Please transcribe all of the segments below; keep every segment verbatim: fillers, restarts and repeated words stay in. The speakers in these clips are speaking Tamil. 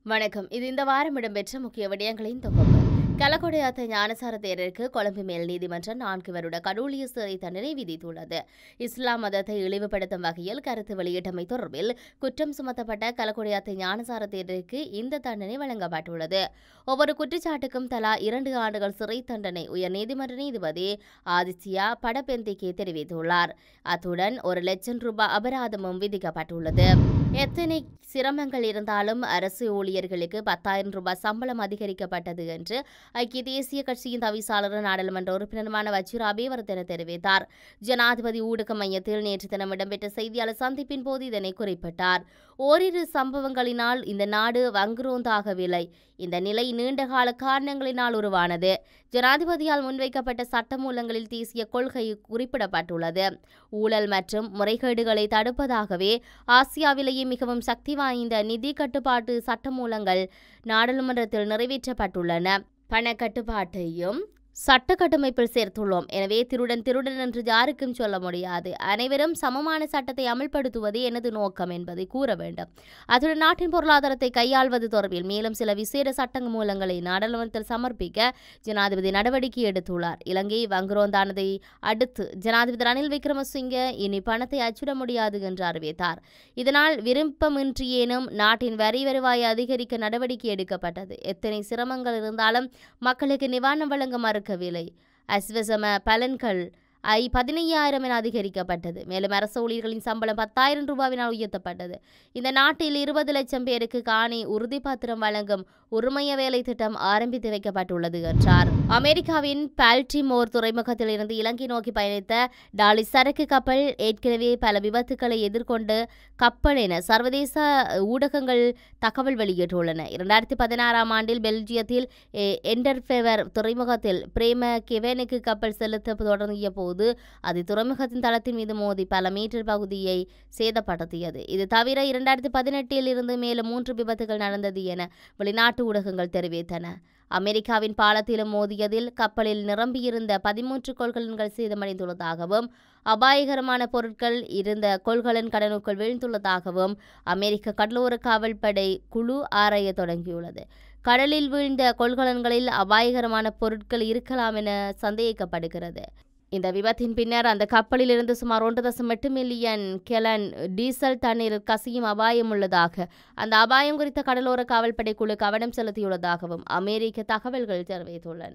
வணக்கம். இது இந்த வாரம் இடம்பெற்ற முக்கிய விடயங்களின் தொகுப்பு. கலகொடையாத்த ஞானசார தேரருக்கு கொழும்பு மேல் நீதிமன்றம் நான்கு வருட கடூழிய சிறை தண்டனை விதித்துள்ளது. இஸ்லாம் மதத்தை இழிவுபடுத்தும் வகையில் கருத்து வெளியிட்டமை தொடர்பில் குற்றம் சுமத்தப்பட்ட கலகொடையாத்த ஞானசார தேரருக்கு இந்த தண்டனை வழங்கப்பட்டுள்ளது. ஒவ்வொரு குற்றச்சாட்டுக்கும் தலா இரண்டு ஆண்டுகள் சிறை தண்டனை உயர்நீதிமன்ற நீதிபதி ஆதித்யா படபெந்திகே தெரிவித்துள்ளார். அத்துடன் ஒரு லட்சம் ரூபாய் அபராதமும் விதிக்கப்பட்டுள்ளது. எத்தனை சிரமங்கள் இருந்தாலும் அரசு ஊழியர்களுக்கு பத்தாயிரம் ரூபாய் சம்பளம் அதிகரிக்கப்பட்டது என்று ஐக்கிய தேசிய கட்சியின் தவிசாளர் நாடாளுமன்ற உறுப்பினருமான வச்சிர அபேவர்தன தெரிவித்தார். ஜனாதிபதி ஊடக மையத்தில் நேற்று தினம் இடம்பெற்ற செய்தியாளர் சந்திப்பின் போது இதனை குறிப்பிட்டார். ஓரிரு சம்பவங்களினால் இந்த நாடு வங்குரோந்தாகவில்லை. இந்த நிலை நீண்டகால காரணங்களினால் உருவானது. ஜனாதிபதியால் முன்வைக்கப்பட்ட சட்டமூலங்களில் தேசிய கொள்கை குறிப்பிடப்பட்டுள்ளது. ஊழல் மற்றும் முறைகேடுகளை தடுப்பதாகவே ஆசியாவிலேயே மிகவும் சக்தி வாய்ந்த நிதி கட்டுப்பாட்டு சட்டமூலங்கள் நாடாளுமன்றத்தில் நிறைவேற்றப்பட்டுள்ளன. பண கட்டுப்பாட்டையும் சட்ட கட்டமைப்பில் சேர்த்துள்ளோம். எனவே திருடன் திருடன் என்று யாருக்கும் சொல்ல முடியாது. அனைவரும் சமமான சட்டத்தை அமல்படுத்துவதே எனது நோக்கம் என்பதை கூற வேண்டும். அத்துடன் நாட்டின் பொருளாதாரத்தை கையாள்வது தொடர்பில் மேலும் சில விசேட சட்ட மூலங்களை நாடாளுமன்றத்தில் சமர்ப்பிக்க ஜனாதிபதி நடவடிக்கை எடுத்துள்ளார். இலங்கை வங்குரோந்தானதை அடுத்து ஜனாதிபதி ரணில் விக்ரமசிங்க இனி பணத்தை அச்சிட முடியாது என்று அறிவித்தார். இதனால் விருப்பமின்றியேனும் நாட்டின் வரி வருவாயை அதிகரிக்க நடவடிக்கை எடுக்கப்பட்டது. எத்தனை சிரமங்கள் இருந்தாலும் மக்களுக்கு நிவாரணம் வழங்க மறுக்க விலை அஸ்வசம பலன்கள் ஐ பதினையாயிரம் என அதிகரிக்கப்பட்டது. மேலும் அரசு ஊழியர்களின் சம்பளம் பத்தாயிரம் ரூபாவினால் உயர்த்தப்பட்டது. இந்த நாட்டில் இருபது லட்சம் பேருக்கு காணி உறுதிப்பத்திரம் வழங்கும் உரிமைய வேலை திட்டம் ஆரம்பித்து வைக்கப்பட்டுள்ளது என்றார். அமெரிக்காவின் பால்டிமோர் துறைமுகத்தில் இருந்து இலங்கை நோக்கி பயணித்த டாலி சரக்கு கப்பல் ஏற்கனவே பல விபத்துக்களை எதிர்கொண்டு கப்பல் என சர்வதேச ஊடகங்கள் தகவல் வெளியிட்டுள்ளன. இரண்டாயிரத்தி பதினாறாம் ஆண்டில் பெல்ஜியத்தில் என்டர்ஃபெவர் துறைமுகத்தில் பிரேம கெவனுக்கு கப்பல் செலுத்த தொடங்கிய போது அது துறைமுகத்தின் தளத்தின் மீது மோதி பல மீட்டர் பகுதியை சேதப்படுத்தியது. இது தவிர இரண்டாயிரத்தி பதினெட்டில் இருந்து மேலும் மூன்று விபத்துகள் நடந்தது என வெளிநாட்டு ஊடகங்கள் தெரிவித்தன. அமெரிக்காவின் பாலத்திலும் மோதியதில் கப்பலில் நிரம்பியிருந்த பதிமூன்று கொள்கலன்கள் சேதமடைந்துள்ளதாகவும் அபாயகரமான பொருட்கள் இருந்த கொள்கலன் கடலுக்குள் வீழ்ந்துள்ளதாகவும் அமெரிக்க கடலோர காவல்படை குழு ஆராய தொடங்கியுள்ளது. கடலில் வீழ்ந்த கொள்கலன்களில் அபாயகரமான பொருட்கள் இருக்கலாம் என சந்தேகிக்கப்படுகிறது. இந்த விபத்தின் பின்னர் அந்த கப்பலில் இருந்து சுமார் ஒன்று தசம் எட்டு மில்லியன் கெலன் டீசல் தண்ணீர் கசியும் அபாயம் உள்ளதாக அந்த அபாயம் குறித்த கடலோர காவல்படை குழு கவனம் செலுத்தியுள்ளதாகவும் அமெரிக்க தகவல்கள் தெரிவித்துள்ளன.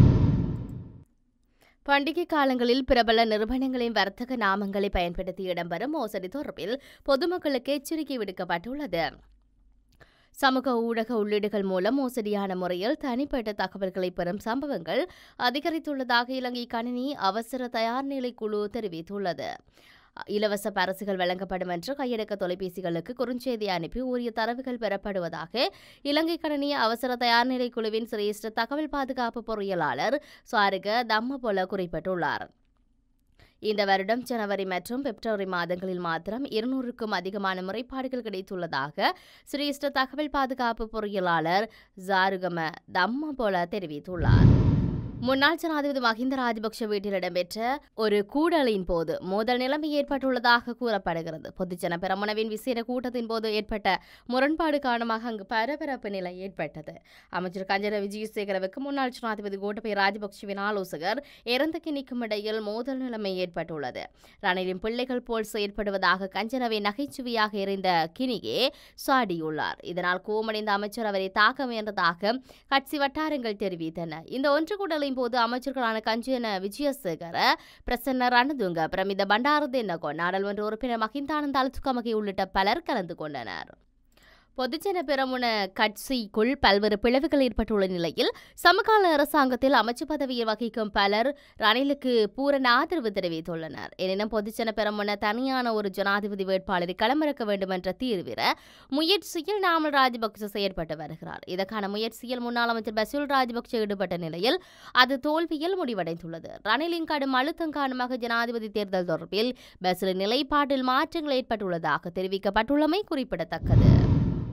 பண்டிகை காலங்களில் பிரபல நிறுவனங்களின் வர்த்தக நாமங்களை பயன்படுத்தி இடம்பெறும் மோசடி தொடர்பில் பொதுமக்களுக்கு எச்சரிக்கை விடுக்கப்பட்டுள்ளது. சமூக ஊடக உள்ளீடுகள் மூலம் மோசடியான முறையில் தனிப்பட்ட தகவல்களை பெறும் சம்பவங்கள் அதிகரித்துள்ளதாக இலங்கை கணினி அவசர தயார்நிலை குழு தெரிவித்துள்ளது. இலவச பரிசுகள் வழங்கப்படும் என்று கையடக்க தொலைபேசிகளுக்கு குறுஞ்செய்தி அனுப்பி உரிய தரவுகள் பெறப்படுவதாக இலங்கை கணினி அவசர தயார்நிலை குழுவின் சிரேஷ்ட தகவல் பாதுகாப்பு பொறியியலாளர் சாருக தம்மபொல குறிப்பிட்டுள்ளார். இந்த வருடம் ஜனவரி மற்றும் பிப்ரவரி மாதங்களில் மாத்திரம் இருநூறுக்கும் அதிகமான முறைப்பாடுகள் கிடைத்துள்ளதாக சிரேஷ்ட தகவல் பாதுகாப்பு பொறியியலாளர் ஜாருகம தம்மபொல தெரிவித்துள்ளார். முன்னாள் ஜனாதிபதி மஹிந்த ராஜபக்ஷ வீட்டில் இடம்பெற்ற ஒரு கூடலின் போது மோதல் நிலைமை ஏற்பட்டுள்ளதாக கூறப்படுகிறது. பொதுஜன பெரமுனவின் விசேட கூட்டத்தின் போது ஏற்பட்ட முரண்பாடு காரணமாக அங்கு பரபரப்பு நிலை ஏற்பட்டது. அமைச்சர் கஞ்சன விஜயசேகரவுக்கு முன்னாள் ஜனாதிபதி கோட்டபய ராஜபக்ஷவின் ஆலோசகர் இறந்தக்கு நிற்கும் இடையில் மோதல் நிலைமை ஏற்பட்டுள்ளது. ரணிலின் பிள்ளைகள் போல் செயற்படுவதாக கஞ்சனவை நகைச்சுவையாக எறிந்த கினியே சாடியுள்ளார். இதனால் கோமடைந்த அமைச்சர் அவரை தாக்க முயன்றதாக கட்சி வட்டாரங்கள் தெரிவித்தன. இந்த ஒன்று கூடலின் போது அமைச்சர்களான கஞ்சன விஜயசேகர, பிரசன்ன ரணதுங்க, பிரமித பண்டாரதென்னகோ, நாடாளுமன்ற உறுப்பினர் மஹிந்தானந்த அலுத்துக்கமகை உள்ளிட்ட பலர் கலந்து கொண்டனர். பொதுஜன பெரமுன கட்சிக்குள் பல்வேறு பிளவுகள் ஏற்பட்டுள்ள நிலையில் சமகால அரசாங்கத்தில் அமைச்சு பதவியை வகிக்கும் பலர் ரணிலுக்கு பூரண ஆதரவு தெரிவித்துள்ளனர். எனினும் பொதுஜன பெரமுன தனியான ஒரு ஜனாதிபதி வேட்பாளரை களமிறக்க வேண்டும் என்ற தீவிர முயற்சியில் நாமல் ராஜபக்ச செயற்பட்டு வருகிறார். இதற்கான முயற்சியில் முன்னாள் அமைச்சர் பசில் ராஜபக்ச ஈடுபட்ட நிலையில் அது தோல்வியில் முடிவடைந்துள்ளது. ரணிலின் கடும் அழுத்தம் காரணமாக ஜனாதிபதி தேர்தல் தொடர்பில் பசில் நிலைப்பாட்டில் மாற்றங்கள் ஏற்பட்டுள்ளதாக தெரிவிக்கப்பட்டுள்ளமை குறிப்பிடத்தக்கது.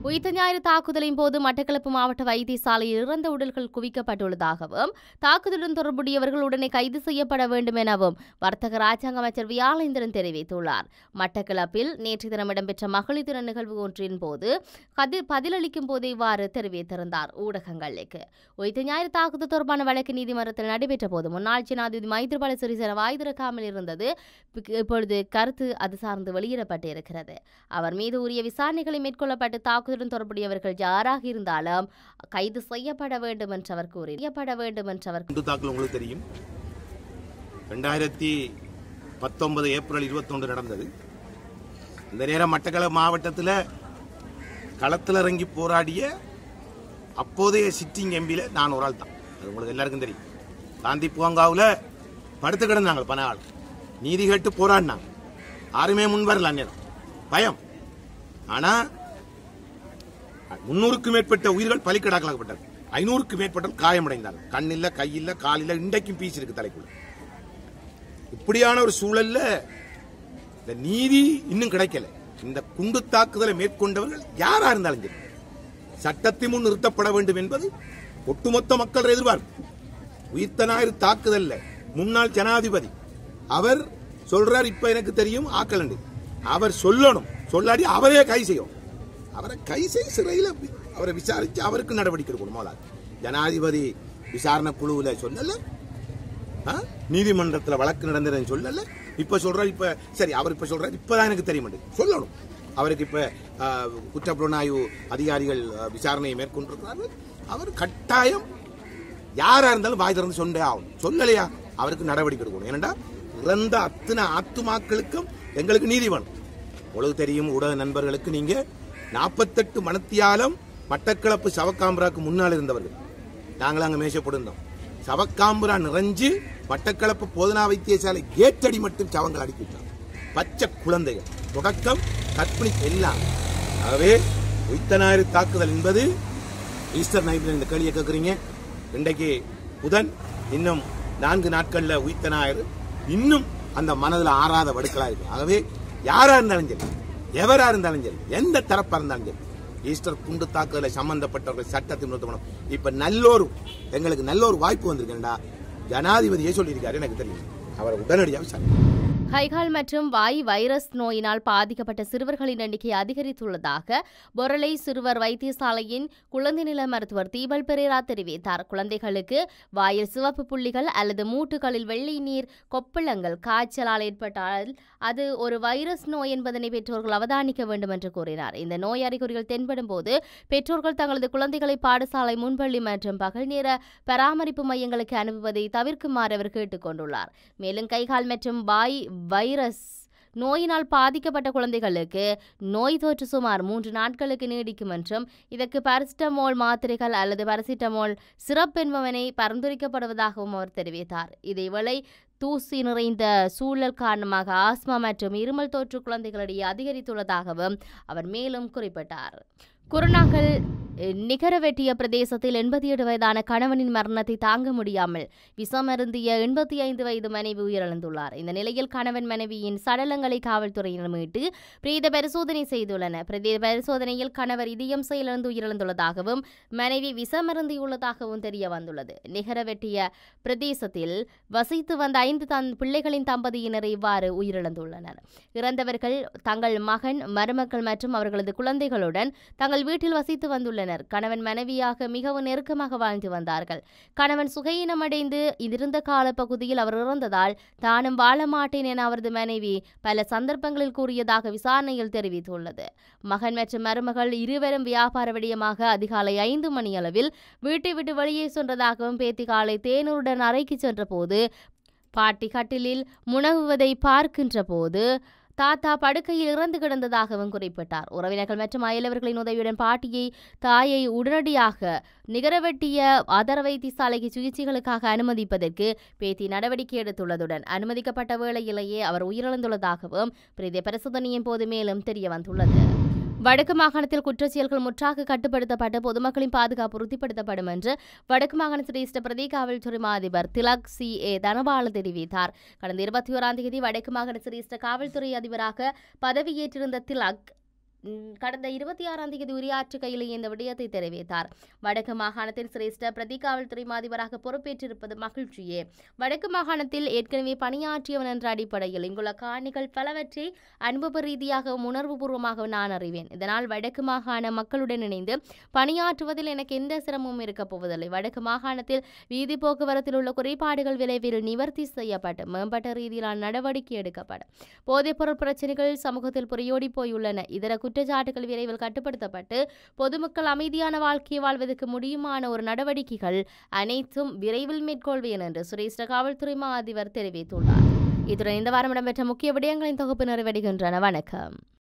உயிர்த்த ஞாயிறு தாக்குதலின் போது மட்டக்களப்பு மாவட்ட வைத்தியசாலையில் இறந்த உடல்கள் குவிக்கப்பட்டுள்ளதாகவும் தாக்குதலுடன் தொடர்புடையவர்கள் உடனே கைது செய்யப்பட வேண்டும் எனவும் வர்த்தக ராஜாங்க அமைச்சர் வியாழேந்திரன் தெரிவித்துள்ளார். மட்டக்களப்பில் நேற்று தினம் இடம்பெற்ற மகளிர் தின நிகழ்வு ஒன்றின் போது பதிலளிக்கும் போது இவ்வாறு தெரிவித்திருந்தார் ஊடகங்களுக்கு. உயிர்த்த ஞாயிறு தாக்குதல் தொடர்பான வழக்கு நீதிமன்றத்தில் நடைபெற்ற போது முன்னாள் ஜனாதிபதி மைத்ரிபால சிறிசேன வாய் திறக்காமல் இருந்தது இப்பொழுது கருத்து அது சார்ந்து வெளியிடப்பட்டிருக்கிறது. அவர் மீது உரிய விசாரணைகளை மேற்கொள்ளப்பட்டு தாக்குதலுடன் தொடர்புடையவர்கள் யாராக இருந்தாலும் கைது செய்யப்பட வேண்டும் என்று அவர் கூறியப்பட வேண்டும் என்று அவர் உங்களுக்கு தெரியும். இரண்டாயிரத்தி பத்தொன்பது ஏப்ரல் இருபத்தி ஒன்று நடந்தது. இந்த நேரம் மட்டக்களப்பு மாவட்டத்தில் களத்தில் இறங்கி போராடிய அப்போதைய சிட்டிங் எம்பியில் நான் ஒரு ஆள் தான். அது உங்களுக்கு எல்லாருக்கும் தெரியும். காந்தி பூங்காவில் படுத்து கிடந்தாங்க பல ஆள், நீதி கேட்டு போராடினாங்க. யாருமே முன் வரல, அந்நேரம் பயம். ஆனா முன்னூறுக்கும் மேற்பட்ட உயிர்கள் பலிக்கடாக்கலாக்கப்பட்டது. ஐநூறுக்கும் மேற்பட்ட காயமடைந்தார்கள். கண்ணில்ல, கையில்ல, காலில்ல, இன்றைக்கும் பீஸ் இருக்கு தலைக்குள்ள. இப்படியான ஒரு சூழல்ல இந்த நீதி இன்னும் கிடைக்கல. இந்த குண்டு தாக்குதலை மேற்கொண்டவர்கள் யாரா இருந்தாலும் சரி சட்டத்தின் முன் நிறுத்தப்பட வேண்டும் என்பது ஒட்டுமொத்த மக்கள் எதிர்பார்ப்பு. உயிர்த்த ஞாயிறு தாக்குதல்ல முன்னாள் ஜனாதிபதி அவர் சொல்றார், இப்ப எனக்கு தெரியும் ஆக்கல், அவர் சொல்லணும், சொல்லாடி அவரே கை செய்யும். அவரை கை செய்ய சிறையில் அவரை விசாரிச்சு அவருக்கு நடவடிக்கை எடுக்கணும். ஜனாதிபதி விசாரணை குழுவில் சொல்லல, நீதிமன்றத்தில் வழக்கு நடந்ததுன்னு சொல்லல. இப்ப சொல்றாரு, இப்ப சரி அவர் இப்ப சொல்றாரு, இப்பதான் எனக்கு தெரிய மாட்டேங்குது சொல்லணும். அவருக்கு இப்ப குற்றப்புலனாய்வு அதிகாரிகள் விசாரணையை மேற்கொண்டிருக்கிறார்கள். அவர் கட்டாயம் யாரா இருந்தாலும் வாய் திறந்து சொன்னே ஆகும். சொல்லலையா அவருக்கு நடவடிக்கை எடுக்கணும். ஏனென்றா இறந்த அத்தனை ஆத்துமாக்களுக்கும் எங்களுக்கு நீதி வேணும். உங்களுக்கு தெரியும், ஊடக நண்பர்களுக்கு, நீங்க நாற்பத்தெட்டு மணத்தியாலம் மட்டக்களப்பு சவக்காம்பராக்கு முன்னால் இருந்தவர்கள் நாங்கள் அங்கே மேசப்பட்டிருந்தோம். சவக்காம்பரா நிறைஞ்சு மட்டக்களப்பு போதனா வைத்தியசாலை கேட்டடி மட்டும் சவங்கள் அடிக்கிட்டாங்க. பச்சை குழந்தைகள் தொடக்கம் கற்பிணி எல்லாம். ஆகவே உயிர்த்த ஞாயிறு தாக்குதல் என்பது ஈஸ்டர் நைட்டில் இந்த கேள்வியை கேட்குறீங்க. இன்றைக்கு புதன், இன்னும் நான்கு நாட்கள்ல உயிர்த்த ஞாயிறு. இன்னும் அந்த மனதில் ஆறாத வடுக்களா இருக்கு. ஆகவே யாரா இருந்தாலும் சரி, எவரா இருந்தாலும் சரி, எந்த தரப்பா இருந்தாலும் சரி, ஈஸ்டர் குண்டு தாக்குதலை சம்பந்தப்பட்டவர்கள் சட்டத்தை நிறுத்தப்படும். இப்ப நல்லோரு எங்களுக்கு நல்ல ஒரு வாய்ப்பு வந்திருக்கா, ஜனாதிபதியே சொல்லியிருக்காரு, எனக்கு தெரியும். அவரை உடனடியாக விசாரிக்க. கைகால் மற்றும் வாய் வைரஸ் நோயினால் பாதிக்கப்பட்ட சிறுவர்களின் எண்ணிக்கை அதிகரித்துள்ளதாக பொரளை சிறுவர் வைத்தியசாலையின் குழந்தை நல மருத்துவர் தீபல் பெரேரா தெரிவித்தார். குழந்தைகளுக்கு வாயில் சிவப்பு புள்ளிகள் அல்லது மூட்டுகளில் வெள்ளை நீர் கொப்பளங்கள் காய்ச்சலால் ஏற்பட்டால் அது ஒரு வைரஸ் நோய் என்பதனை பெற்றோர்கள் அவதானிக்க வேண்டும் என்று கூறினார். இந்த நோய் அறிகுறிகள் தென்படும் போது பெற்றோர்கள் தங்களது குழந்தைகளை பாடசாலை, முன்பள்ளி மற்றும் பகல் நேர பராமரிப்பு மையங்களுக்கு அனுப்புவதை தவிர்க்குமாறு அவர் கேட்டுக் கொண்டுள்ளார். மேலும் கைகால் மற்றும் வாய் வைரஸ் நோயினால் பாதிக்கப்பட்ட குழந்தைகளுக்கு நோய் தொற்று சுமார் மூன்று நாட்களுக்கு நீடிக்கும் என்றும் இதற்கு பாராசிட்டமோல் மாத்திரைகள் அல்லது பாராசிட்டமோல் சிரப் என்பவனை பரிந்துரைக்கப்படுவதாகவும் அவர் தெரிவித்தார். இதேவேளை தூசி நிறைந்த சூழல் காரணமாக ஆஸ்மா மற்றும் இருமல் தொற்று குழந்தைகளிடையே அதிகரித்துள்ளதாகவும் அவர் மேலும் குறிப்பிட்டார். குருநாகல் நிகரவெட்டிய பிரதேசத்தில் எண்பத்தி ஏழு வயதான கணவனின் மரணத்தை தாங்க முடியாமல் விஷமருந்திய எண்பத்தி ஐந்து வயது மனைவி உயிரிழந்துள்ளார். இந்த நிலையில் கணவன் மனைவியின் சடலங்களை காவல்துறையினர் மீட்டு பிரேத பரிசோதனை செய்துள்ளனர். பிரேத பரிசோதனையில் கணவர் இதயம் செயலிழந்து உயிரிழந்துள்ளதாகவும் மனைவி விஷமருந்தியுள்ளதாகவும் தெரிய வந்துள்ளது. நிகரவெட்டிய பிரதேசத்தில் வசித்து வந்த ஐந்து தன் பிள்ளைகளின் தம்பதியினர் இவ்வாறு உயிரிழந்துள்ளனர். இறந்தவர்கள் தங்கள் மகன், மருமக்கள் மற்றும் அவர்களது குழந்தைகளுடன் தங்கள் வீட்டில் வசித்து வந்துள்ளனர். கணவன் மனைவியாக மிகவும் நெருக்கமாக வாழ்ந்து வந்தார்கள். கணவன் சுகையினமடைந்து இருந்த காலப்பகுதியில் அவர் இறந்ததால் தானும் வாழ மாட்டேன் என அவரது மனைவி பல சந்தர்ப்பங்களில் கூறியதாக விசாரணையில் தெரிவித்துள்ளது. மகன் மற்றும் மருமகள் இருவரும் வியாபார விடயமாக அதிகாலை ஐந்து மணி அளவில் வீட்டை விட்டு வெளியே சென்றதாகவும் பேத்தி காலை தேனூருடன் அறைக்கு சென்ற போது பாட்டி கட்டிலில் முனகுவதை பார்க்கின்ற போது தாத்தா படுக்கையில் இறந்து கிடந்ததாகவும் குறிப்பிட்டார். உறவினர்கள் மற்றும் அயலவர்களின் உதவியுடன் பாட்டியை, தாயை உடனடியாக நிகரவெட்டிய ஆதார வைத்தியசாலைக்கு சிகிச்சைகளுக்காக அனுமதிப்பதற்கு பேத்தி நடவடிக்கை எடுத்துள்ளதுடன் அனுமதிக்கப்பட்ட வேளையிலேயே அவர் உயிரிழந்துள்ளதாகவும் பிரேத பரிசோதனையின் போது மேலும் தெரிய வந்துள்ளது. வடக்கு மாகாணத்தில் குற்றச்செயல்கள் முற்றாக கட்டுப்படுத்தப்பட்டு பொதுமக்களின் பாதுகாப்பு உறுதிப்படுத்தப்படும் என்று வடக்கு மாகாண சிரேஷ்ட பிரதி காவல்துறை அதிபர் திலக் சி ஏ தனபால தெரிவித்தார். கடந்த இருபத்தி ஓராம் தேதி வடக்கு மாகாண சிரேஷ்ட காவல்துறை அதிபராக பதவியேற்றிருந்த திலக் கடந்த இருபத்தி ஆறாம் தேதி உரையாற்றுகையில் இந்த விடயத்தை தெரிவித்தார். வடக்கு மாகாணத்தில் சிரேஷ்ட பிரதி காவல்துறை மாதிபராக பொறுப்பேற்றிருப்பது மகிழ்ச்சியே. வடக்கு மாகாணத்தில் ஏற்கனவே பணியாற்றியவன் என்ற அடிப்படையில் இங்குள்ள காணிகள் பலவற்றை அனுபவ ரீதியாகவும் உணர்வுபூர்வமாக நான் அறிவேன். இதனால் வடக்கு மாகாண மக்களுடன் இணைந்து பணியாற்றுவதில் எனக்கு எந்த சிரமமும் இருக்கப் போவதில்லை. வடக்கு மாகாணத்தில் வீதி போக்குவரத்தில் உள்ள குறைபாடுகள் விரைவில் நிவர்த்தி செய்யப்பட்டு மேம்பட்ட ரீதியிலான நடவடிக்கை எடுக்கப்படும். போதைப்பொருள் பிரச்சினைகள் சமூகத்தில் புரையோடி போயுள்ளன. இதர குற்றச்சாட்டுகள் விரைவில் கட்டுப்படுத்தப்பட்டு பொதுமக்கள் அமைதியான வாழ்க்கையை வாழ்வதற்கு முடியுமான ஒரு நடவடிக்கைகள் அனைத்தும் விரைவில் மேற்கொள்வேன் என்று சிரேஷ்ட காவல்துறை மா அதிபர் தெரிவித்துள்ளார். இத்துடன் இந்த வாரம் இடம்பெற்ற முக்கிய விடயங்களின் தொகுப்பு நிறைவடைகின்றன. வணக்கம்.